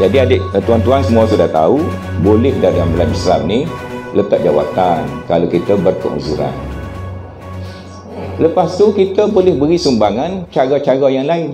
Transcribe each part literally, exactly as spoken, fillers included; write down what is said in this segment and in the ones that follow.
Jadi adik, tuan-tuan semua sudah tahu, boleh dari dalam Islam ni letak jawatan kalau kita berkeuzuran. Lepas tu kita boleh beri sumbangan cara-cara yang lain.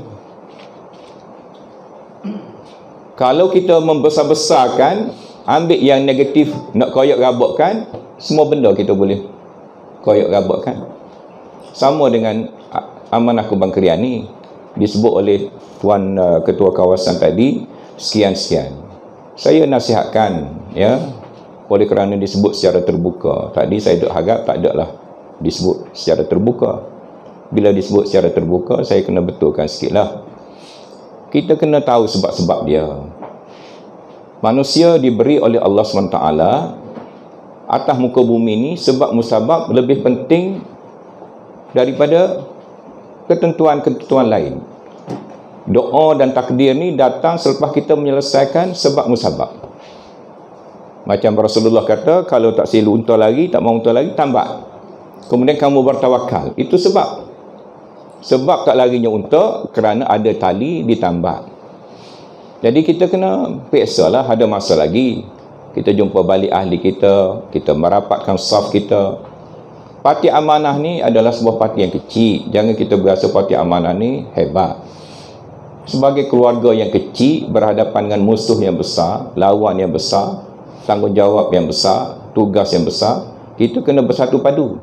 Kalau kita membesar-besarkan, ambil yang negatif, nak koyak rabakkan, semua benda kita boleh koyak rabakkan. Sama dengan amanah kebangsaan ni, disebut oleh Tuan uh, Ketua Kawasan tadi, sekian-sekian. Saya nasihatkan, ya, oleh kerana disebut secara terbuka. Tadi saya duk harap tak ada lah disebut secara terbuka. Bila disebut secara terbuka, saya kena betulkan sikit lah. Kita kena tahu sebab-sebab dia. Manusia diberi oleh Allah subhanahu wa taala atas muka bumi ni sebab musabab lebih penting daripada ketentuan-ketentuan lain. Doa dan takdir ni datang selepas kita menyelesaikan sebab musabab. Macam Rasulullah kata, kalau tak silu unta lagi, tak mau unta lagi, tambak. Kemudian kamu bertawakal. Itu sebab. Sebab tak larinya unta kerana ada tali ditambak. Jadi kita kena peksa lah, ada masa lagi. Kita jumpa balik ahli kita, kita merapatkan saf kita. Parti amanah ni adalah sebuah parti yang kecil. Jangan kita berasa parti amanah ni hebat. Sebagai keluarga yang kecil berhadapan dengan musuh yang besar, lawan yang besar, tanggungjawab yang besar, tugas yang besar, kita kena bersatu padu.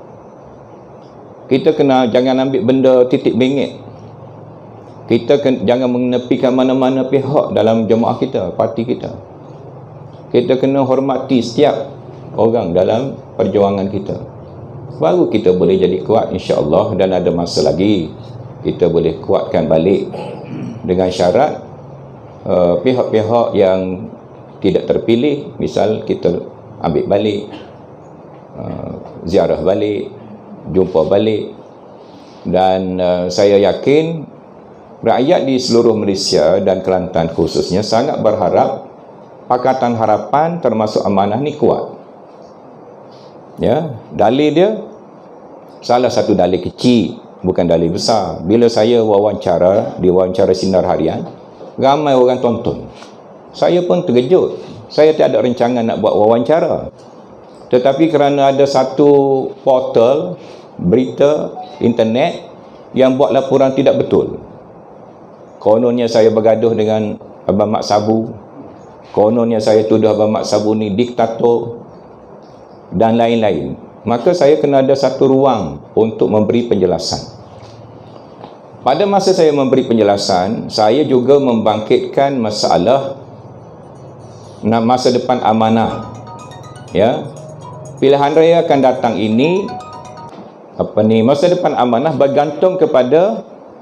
Kita kena jangan ambil benda titik bengek. Kita kena, jangan menepikan mana-mana pihak dalam jemaah kita, parti kita. Kita kena hormati setiap orang dalam perjuangan kita. Baru kita boleh jadi kuat, insya-Allah. Dan ada masa lagi kita boleh kuatkan balik, dengan syarat uh, pihak-pihak yang tidak terpilih, misal kita ambil balik, uh, ziarah balik, jumpa balik. Dan uh, saya yakin rakyat di seluruh Malaysia dan Kelantan khususnya sangat berharap Pakatan Harapan termasuk amanah ni kuat. Ya, dalil dia salah satu dalil kecil, bukan dalil besar. Bila saya wawancara di wawancara Sinar Harian, ramai orang tonton. Saya pun terkejut. Saya tiada rancangan nak buat wawancara. Tetapi kerana ada satu portal berita internet yang buat laporan tidak betul. Kononnya saya bergaduh dengan Abang Mat Sabu. Kononnya saya tuduh Abang Mat Sabu ni diktator dan lain-lain. Maka saya kena ada satu ruang untuk memberi penjelasan. Pada masa saya memberi penjelasan, saya juga membangkitkan masalah masa depan amanah. Ya. Pilihan raya akan datang ini, apa ni, masa depan amanah bergantung kepada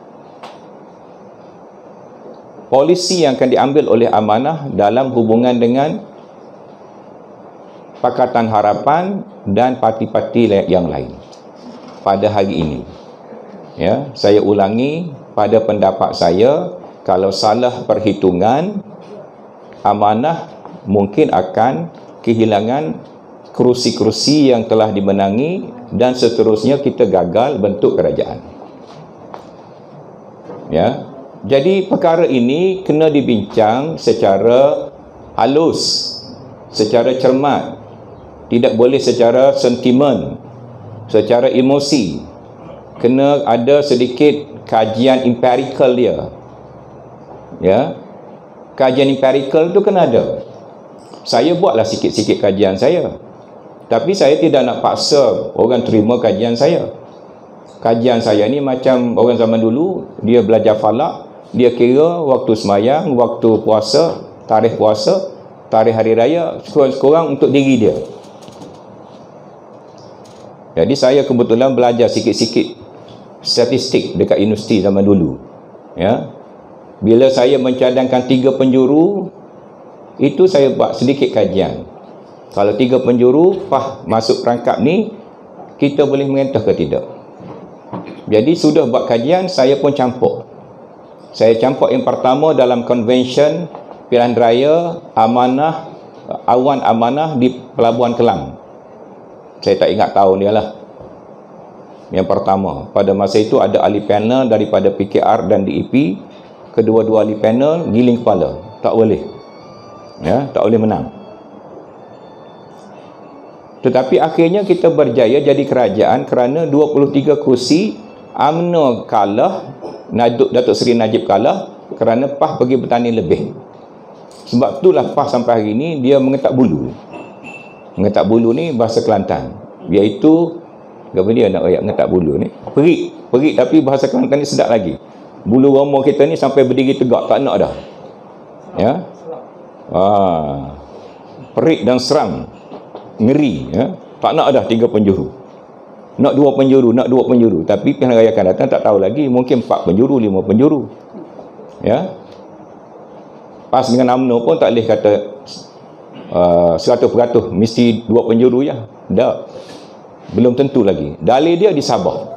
polisi yang akan diambil oleh amanah dalam hubungan dengan Pakatan Harapan dan parti-parti yang lain pada hari ini. Ya, saya ulangi, pada pendapat saya, kalau salah perhitungan, amanah mungkin akan kehilangan kerusi-kerusi yang telah dimenangi dan seterusnya kita gagal bentuk kerajaan. Ya. Jadi perkara ini kena dibincang secara halus, secara cermat. Tidak boleh secara sentimen, secara emosi. Kena ada sedikit kajian empirical dia. Ya. Kajian empirical tu kena ada. Saya buatlah sikit-sikit kajian saya. Tapi saya tidak nak paksa orang terima kajian saya. Kajian saya ni macam orang zaman dulu, dia belajar falak, dia kira waktu semayang, waktu puasa, tarikh puasa, tarikh hari raya, sekurang-kurang untuk diri dia. Jadi saya kebetulan belajar sikit-sikit statistik dekat universiti zaman dulu. Ya. Bila saya mencadangkan tiga penjuru, itu saya buat sedikit kajian. Kalau tiga penjuru, pah, masuk perangkap ni, kita boleh mengentah ke tidak. Jadi sudah buat kajian, saya pun campur. Saya campur yang pertama dalam konvensyen pilihan raya amanah, awan amanah di Pelabuhan Kelang. Saya tak ingat tahun dia lah. Yang pertama, pada masa itu ada ahli panel daripada P K R dan D E P. Kedua-dua ahli panel giling kepala, tak boleh. Ya, tak boleh menang. Tetapi akhirnya kita berjaya jadi kerajaan kerana dua puluh tiga kursi. U M N O kalah, Datuk Seri Najib kalah kerana P A H pergi bertanding lebih. Sebab itulah P A H sampai hari ini dia mengetak bulu. Mengetak bulu ni bahasa Kelantan, iaitu apa dia nak ayat mengetak bulu ni? Perik, perik, tapi bahasa Kelantan ni sedap lagi. Bulu roma kita ni sampai berdiri tegak, tak nak dah. Ya. Ah, perik dan seram, ngeri, ya. Tak nak dah tiga penjuru, nak dua penjuru, nak dua penjuru. Tapi pilihan raya akan datang tak tahu lagi, mungkin empat penjuru, lima penjuru, ya. Pas dengan U M N O pun tak boleh kata uh, seratus peratus mesti dua penjuru ya. Tak, belum tentu lagi. Dalil dia di Sabah.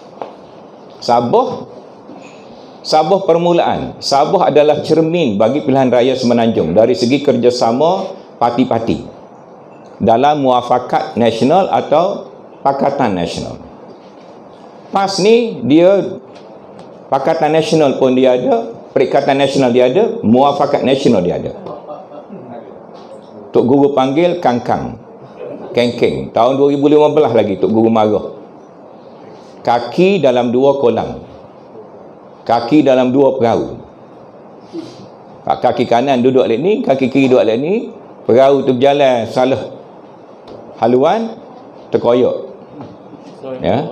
Sabah Sabah permulaan. Sabah adalah cermin bagi pilihan raya Semenanjung dari segi kerjasama parti-parti dalam muafakat nasional atau Pakatan Nasional. P A S ni dia Pakatan Nasional pun dia ada, Perikatan Nasional dia ada, Muafakat Nasional dia ada. Tok Guru panggil Kangkang, Kengkeng. Tahun dua ribu lima belas lagi Tok Guru marah. Kaki dalam dua kolam, kaki dalam dua perahu. Kaki kanan duduk lek ni, kaki kiri duduk lek ni, perahu tu berjalan salah haluan, terkoyak. Ya.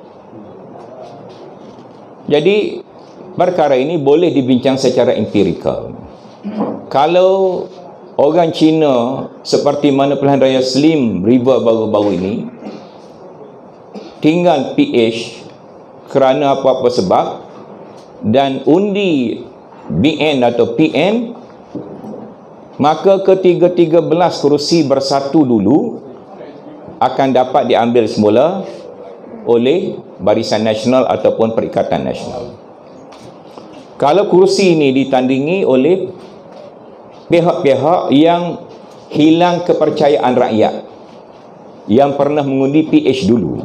Jadi perkara ini boleh dibincang secara empirikal. Kalau orang Cina seperti mana pilihan raya Slim River baru-baru ini tinggal P H kerana apa-apa sebab, dan undi B N atau P N, maka ketiga-tiga belas kerusi bersatu dulu akan dapat diambil semula oleh Barisan Nasional ataupun Perikatan Nasional. Kalau kerusi ini ditandingi oleh pihak-pihak yang hilang kepercayaan rakyat, yang pernah mengundi P H dulu,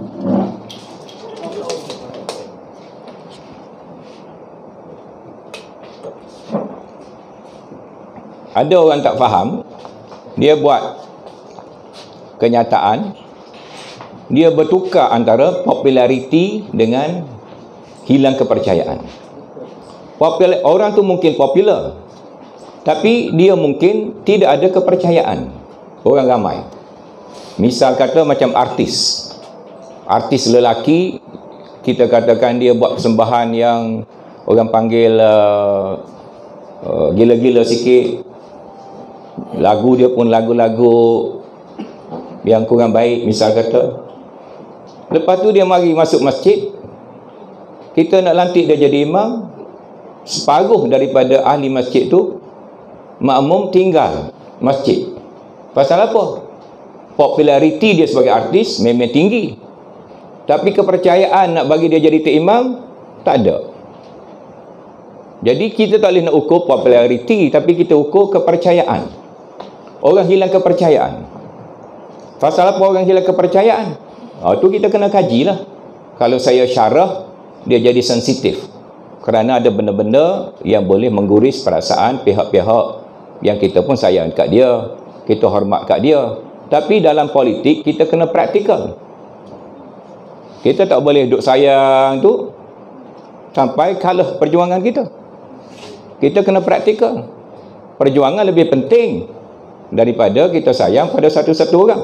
ada orang tak faham, dia buat kenyataan, dia bertukar antara populariti dengan hilang kepercayaan. Popular, orang tu mungkin popular, tapi dia mungkin tidak ada kepercayaan orang ramai. Misal kata macam artis, artis lelaki, kita katakan dia buat persembahan yang orang panggil uh, uh, gila-gila sikit, lagu dia pun lagu-lagu yang kurang baik, misal kata. Lepas tu dia mari masuk masjid, kita nak lantik dia jadi imam, separuh daripada ahli masjid tu makmum tinggal masjid. Pasal apa? Populariti dia sebagai artis memang tinggi, tapi kepercayaan nak bagi dia jadi imam tak ada. Jadi kita tak boleh nak ukur populariti, tapi kita ukur kepercayaan. Orang hilang kepercayaan. Pasal apa orang hilang kepercayaan? Oh, tu kita kena kajilah. Kalau saya syarah, dia jadi sensitif, kerana ada benda-benda yang boleh mengguris perasaan pihak-pihak yang kita pun sayang kat dia, kita hormat kat dia. Tapi dalam politik kita kena praktikal. Kita tak boleh duk sayang tu sampai kalah perjuangan kita. Kita kena praktikal. Perjuangan lebih penting daripada kita sayang pada satu-satu orang.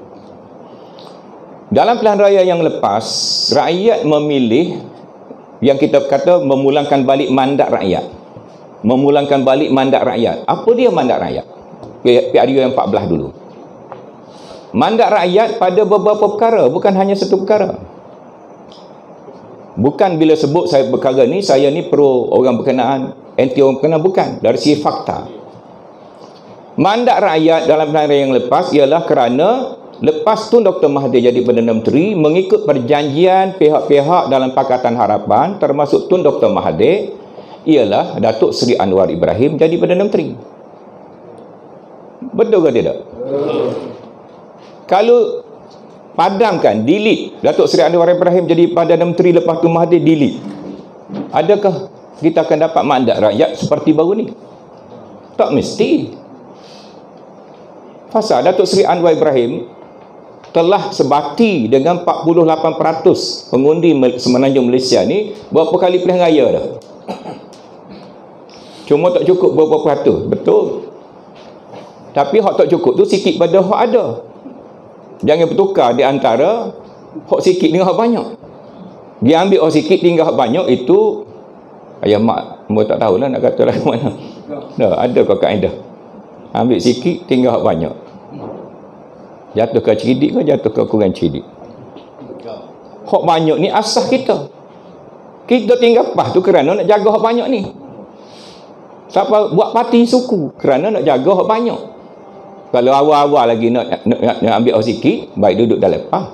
Dalam pilihan raya yang lepas, rakyat memilih yang kita kata memulangkan balik mandat rakyat. Memulangkan balik mandat rakyat. Apa dia mandat rakyat? P R U yang empat belas dulu. Mandat rakyat pada beberapa perkara, bukan hanya satu perkara. Bukan bila sebut saya perkara ni, saya ni pro orang berkenaan, anti orang berkenaan, bukan. Dari segi fakta. Mandat rakyat dalam pilihan raya yang lepas ialah kerana lepas tu Doktor Mahathir jadi Perdana Menteri, mengikut perjanjian pihak-pihak dalam Pakatan Harapan, termasuk Tun Doktor Mahathir, ialah Datuk Seri Anwar Ibrahim jadi Perdana Menteri. Betul ke tidak? Betul. Kalau padamkan, delete Datuk Seri Anwar Ibrahim jadi Perdana Menteri, lepas tu Mahathir delete, adakah kita akan dapat mandat rakyat seperti baru ni? Tak mesti. Fasa Datuk Seri Anwar Ibrahim telah sebati dengan empat puluh lapan peratus pengundi Semenanjung Malaysia ni berapa kali pilihan raya dah. Cuma tak cukup berapa peratus, betul. Tapi hak tak cukup tu sikit pada hak ada. Jangan bertukar di antara hak sikit dengan hak banyak. Dia ambil hak sikit tinggal hak banyak, itu ayah mak mu tak tahulah nak kata lah mana. Dah ada kau kaedah. Ambil sikit tinggal hak banyak. Jatuh ke cerdik ke jatuh ke kurang cerdik. Hak banyak ni asas kita. Kita tinggal pas tu kerana nak jaga hak banyak ni. Siapa buat parti suku kerana nak jaga hak banyak. Kalau awal-awal lagi nak, nak, nak, nak ambil hak sikit, baik duduk dalam pas.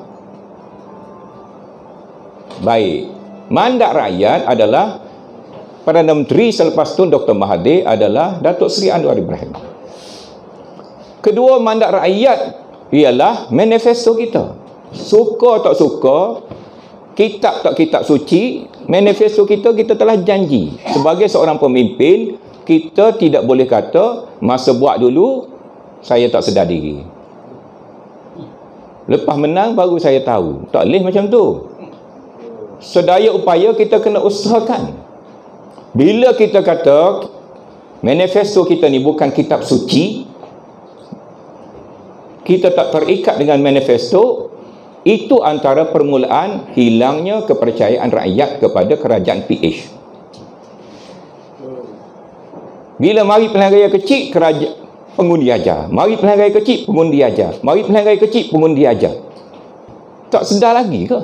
Baik. Mandat rakyat adalah Perdana Menteri selepas tu Doktor Mahathir adalah Datuk Seri Anwar Ibrahim. Kedua mandat rakyat ialah manifesto kita. Suka tak suka, kitab tak kitab suci, manifesto kita, kita telah janji sebagai seorang pemimpin, kita tidak boleh kata masa buat dulu saya tak sedar diri, lepas menang baru saya tahu. Tak boleh macam tu. Sedaya upaya kita kena usahakan. Bila kita kata manifesto kita ni bukan kitab suci, kita tak terikat dengan manifesto, itu antara permulaan hilangnya kepercayaan rakyat kepada kerajaan P H. Bila mari pilihan raya kecil, kerajaan pengundi ajar. Mari pilihan raya kecil, pengundi ajar. Mari pilihan raya kecil, pengundi ajar. Tak sedar lagi ke?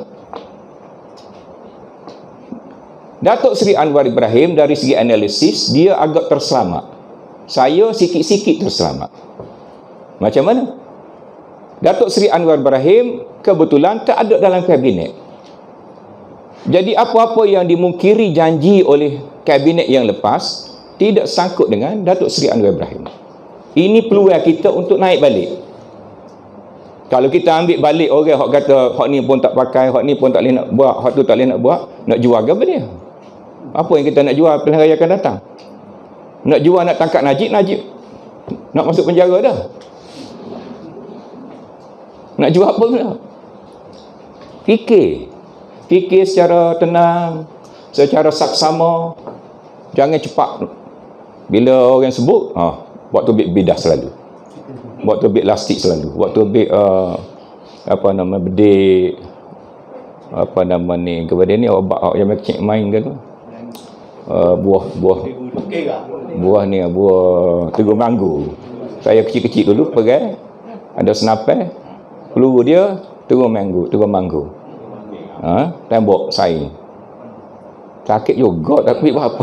Datuk Seri Anwar Ibrahim dari segi analisis, dia agak terselamat. Saya sikit-sikit terselamat. Macam mana? Datuk Seri Anwar Ibrahim kebetulan tak ada dalam kabinet. Jadi apa-apa yang dimungkiri janji oleh kabinet yang lepas tidak sangkut dengan Datuk Seri Anwar Ibrahim. Ini peluang kita untuk naik balik. Kalau kita ambil balik orang hak kata hak ni pun tak pakai, hak ni pun tak boleh nak buat, hak tu tak boleh nak buat, nak jual ke apa dia? Apa yang kita nak jual pilihan raya akan datang? Nak jual, nak tangkap Najib, Najib nak masuk penjara dah. Nak jual apa pula? Fikir. Fikir secara tenang, secara saksama. Jangan cepat. Bila orang sebut, ah, waktu bit bidah selalu. Waktu bit lastik selalu. Waktu bit uh, apa nama bedik, apa nama ni, kepada ni obat yang macam main ke tu. Uh, buah buah buah ni buah tegur manggu. Saya kecil-kecil dulu pegang, ada senapai, peluru dia tegur manggu, tegur manggu. Ha, tembok saing. Sakit juga tapi apa.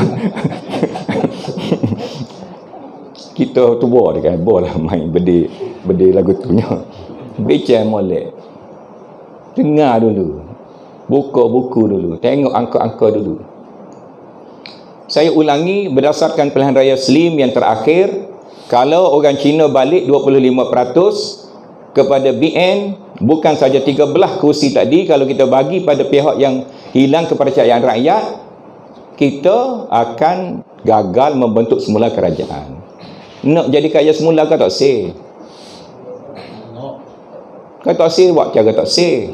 Kita tua dia kan, boleh main bedi bedi lagu tu nya. Baca molek. Dengar dulu. Buka buku dulu, tengok angka-angka dulu. Saya ulangi berdasarkan pilihan raya Slim yang terakhir, kalau orang Cina balik dua puluh lima peratus kepada B N, bukan saja tiga belas kursi tadi, kalau kita bagi pada pihak yang hilang kepercayaan rakyat, kita akan gagal membentuk semula kerajaan. Nak jadi kaya semula ke tak sih? Kau tak sih buat cara tak sih.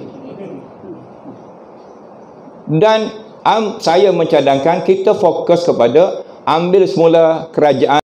Dan um, saya mencadangkan kita fokus kepada ambil semula kerajaan